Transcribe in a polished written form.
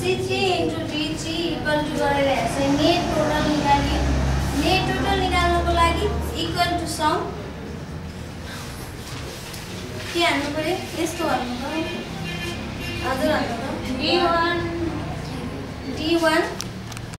C3 into D3 equal to गरेर हेर्छ net total निकाल्यो नेट टोटल निकाल्नको लागि इक्वल टु सम के हाल्नु पर्यो यस्तो हाल्नु पर्यो हजुर हाल्नु पर्यो D1